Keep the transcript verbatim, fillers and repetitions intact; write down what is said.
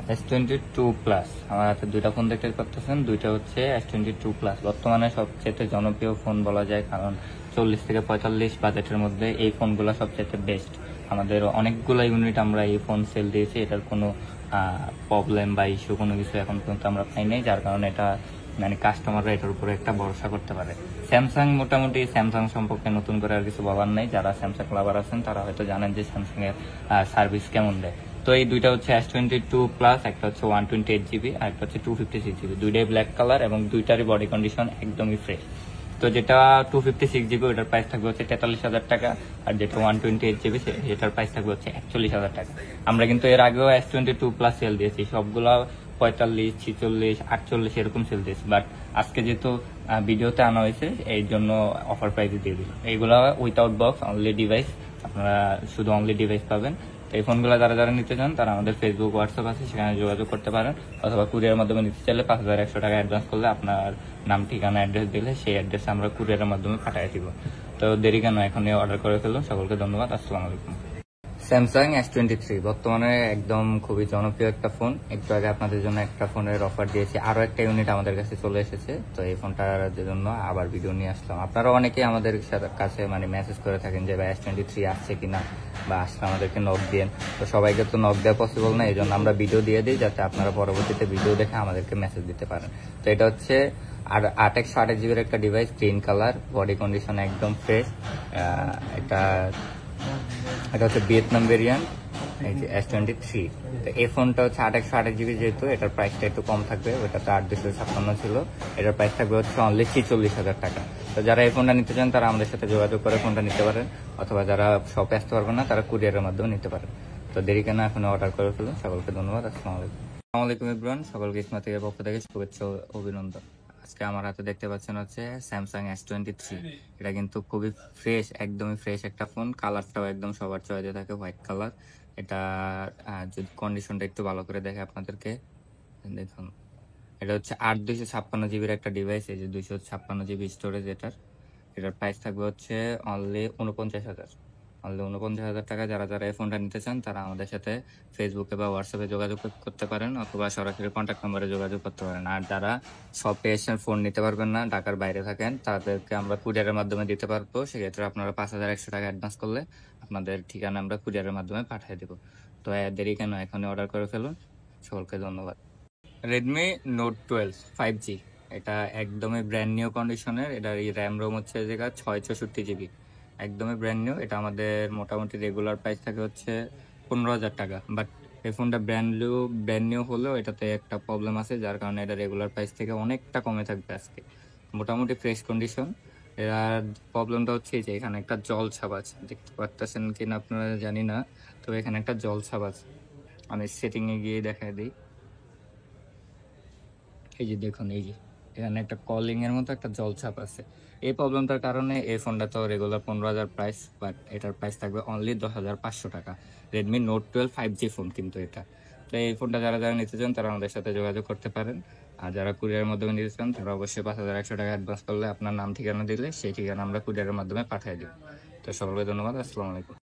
S twenty two plus আমার হাতে দুইটা ফোন দেখতে পাচ্ছেন, দুইটা হচ্ছে এস টোয়েন্টি টু প্লাস। বর্তমানে সবচেয়ে জনপ্রিয় ফোন বলা যায়, কারণ চল্লিশ থেকে পঁয়তাল্লিশ বাজেটের মধ্যে এই ফোনগুলো সবচেয়ে বেস্ট। আমাদের অনেকগুলো ইউনিট আমরা এই ফোন সেল দিয়েছি, এটার কোনো প্রবলেম বা ইস্যু কোনো কিছু এখন পর্যন্ত আমরা পাই নাই, যার কারণে এটা মানে কাস্টমাররা এটার উপরে একটা ভরসা করতে পারে। স্যামসাং, মোটামুটি স্যামসাং সম্পর্কে নতুন করে আর কিছু বলার নেই। যারা স্যামসাং লাভার আছেন তারা হয়তো জানেন যে স্যামসাং এর সার্ভিস কেমন দেয়। তো এই দুইটা হচ্ছে এস টোয়েন্টি টু প্লাস, একটা হচ্ছে ওয়ান টোয়েন্টি এইট জিবি আর একটা হচ্ছে টু ফিফটি সিক্স জিবি, দুইটাই ব্ল্যাক কালার এবং দুইটারই বডি কন্ডিশন একদমই ফ্রেশ। তো যেটা টু ফিফটি সিক্স জিবি ওটার প্রাইস থাকবে হচ্ছে তেতাল্লিশ হাজার টাকা, আর যেটা ওয়ান টোয়েন্টি এইট জিবি সেটার প্রাইস থাকবে হচ্ছে একচল্লিশ হাজার টাকা। আমরা কিন্তু এর আগেও S twenty two plus sale দিয়েছি, সবগুলো পঁয়তাল্লিশ, ছিচল্লিশ, আটচল্লিশ এরকম সেল দিয়েছি, বাট আজকে যেহেতু ভিডিওতে আনা হয়েছে এই জন্য অফার প্রাইসে দিয়ে দিল। এইগুলো উইথাউট বক্স, অনলি ডিভাইস, আপনারা শুধু অনলি ডিভাইস পাবেন। তো এই ফোনগুলো যারা যারা নিতে চান তারা আমাদের ফেসবুক, হোয়াটসঅ্যাপ আছে, সেখানে যোগাযোগ করতে পারেন, অথবা কুরিয়ারের মাধ্যমে নিতে চাইলে পাঁচ হাজার একশো টাকা অ্যাডভান্স করলে আপনার নাম, ঠিকানা, অ্যাড্রেস দিলে সেই অ্যাড্রেসে আমরা কুরিয়ারের মাধ্যমে পাঠিয়ে দিব। তো দেরি কেন, এখনই অর্ডার করে ফেলুন। সকলকে ধন্যবাদ। আসসালামু আলাইকুম। স্যামসাং এস টোয়েন্টি থ্রি বর্তমানে একদম খুবই জনপ্রিয় একটা ফোন। একটু আগে আপনাদের জন্য একটা ফোনের অফার দিয়েছি, আরো একটা ইউনিট আমাদের কাছে চলে এসেছে। তো এই ফোনটার জন্য আবার ভিডিও নিয়ে আসলাম। আপনারা অনেকেই আমাদের কাছে মানে মেসেজ করে থাকেন যে এস টোয়েন্টি থ্রি আসছে কিনা বা আসলে আমাদেরকে নক দিন। তো সবাইকে তো নক দেওয়া পসিবল না, এই জন্য আমরা ভিডিও দিয়ে দিই যাতে আপনারা পরবর্তীতে ভিডিও দেখে আমাদেরকে মেসেজ দিতে পারেন। তো এটা হচ্ছে আর আট একশো আঠাশ জিবির একটা device, green colour, body condition একদম ফ্রেশ। এটা এটা হচ্ছে ভিয়েতনাম ভেরিয়েন্ট, এই যে এস টোয়েন্টি থ্রি। তো এই ফোনটা হচ্ছে আট একশো আঠাশ জিবি, যেহেতু এটার প্রাইসটা একটু কম থাকবে, ওটাতে আট দুশো ছাপ্পান্ন ছিল, এটার প্রাইস থাকবে হচ্ছে অনলি ছিচল্লিশ হাজার টাকা। তো যারা এই ফোনটা নিতে চান তারা আমাদের সাথে যোগাযোগ করে ফোনটা নিতে পারেন, অথবা যারা শপে আসতে পারবেন না তারা কুরিয়ারের মাধ্যমে নিতে পারেন। তো দেরি কেন, এখন অর্ডার করে ফেলুন। সকলকে ধন্যবাদ। আসসালামু আলাইকুম। আসসালামু আলাইকুম এভরিওয়ান, সকলকে ইসমা থেকে পক্ষ থেকে শুভেচ্ছা, অভিনন্দন। আজকে আমার হাতে দেখতে পাচ্ছেন হচ্ছে স্যামসাং এস টোয়েন্টি থ্রি। এটা কিন্তু খুবই ফ্রেশ, একদমই ফ্রেশ একটা ফোন। কালারটাও একদম সবার চয়েসে থাকে, হোয়াইট কালার। এটা যদি কন্ডিশনটা একটু ভালো করে দেখে আপনাদেরকে দেখুন, এটা হচ্ছে আট দুইশো ছাপ্পান্ন জিবির একটা ডিভাইস। এই যে দুইশো ছাপ্পান্ন জিবি স্টোরেজ এটার। এটার প্রাইস থাকবে হচ্ছে অনলি উনপঞ্চাশ হাজার অনলি উনপঞ্চাশ হাজার টাকা। যারা যারা এই ফোনটা নিতে চান তারা আমাদের সাথে ফেসবুকে বা হোয়াটসঅ্যাপে যোগাযোগ করতে পারেন, অথবা সরাসরি কন্ট্যাক্ট নাম্বারে যোগাযোগ করতে পারেন। আর যারা শপে এসে ফোন নিতে পারবেন না, ঢাকার বাইরে থাকেন, তাদেরকে আমরা কুরিয়ারের মাধ্যমে দিতে পারবো। সেক্ষেত্রে আপনারা পাঁচ হাজার একশো টাকা অ্যাডভান্স করলে আপনাদের ঠিকানা আমরা কুরিয়ারের মাধ্যমে পাঠিয়ে দেবো। তো দেরি কেন, এখনই অর্ডার করে ফেলুন। সকলকে ধন্যবাদ। Redmi Note twelve five G, এটা একদমই ব্র্যান্ড নিউ কন্ডিশনের। এটার এই র্যাম রোম হচ্ছে জায়গা ছয় চৌষট্টি জিবি, একদমই ব্র্যান্ড নিউ। এটা আমাদের মোটামুটি রেগুলার প্রাইস থাকে হচ্ছে পনেরো হাজার টাকা, বাট এই ফোনটা ব্র্যান্ড নিউ ব্র্যান্ড নিউ হলেও এটাতে একটা প্রবলেম আছে, যার কারণে এটা রেগুলার প্রাইস থেকে অনেকটা কমে থাকবে আজকে। মোটামুটি ফ্রেশ কন্ডিশন। এর প্রবলেমটা হচ্ছে যে এখানে একটা জল ছাপ আছে, দেখতে পাচ্ছেন কিনা আপনারা জানি না, তো এখানে একটা জল ছাপ আছে। আমি সেটিংয়ে গিয়ে দেখাই দিই, এই যে দেখুন, এই যে এখানে একটা কলিং এর মতো একটা জলছাপ আছে। এই প্রবলেমটার কারণে এই ফোনটা তো রেগুলার পনেরো হাজার প্রাইস, বাট এটার প্রাইস থাকবে অনলি দশ হাজার পাঁচশো টাকা। Redmi Note twelve five G phone কিন্তু এটা। তো এই ফোনটা যারা যারা নিতে চান তারা আমাদের সাথে যোগাযোগ করতে পারেন। আর যারা কুরিয়ারের মাধ্যমে নিতে চান তারা অবশ্যই পাঁচ হাজার একশো টাকা অ্যাডভান্স করলে আপনার নাম ঠিকানা দিলে সেই ঠিকানা আমরা কুরিয়ারের মাধ্যমে পাঠিয়ে দিব। তো সকলকে ধন্যবাদ। আসসালামু আলাইকুম।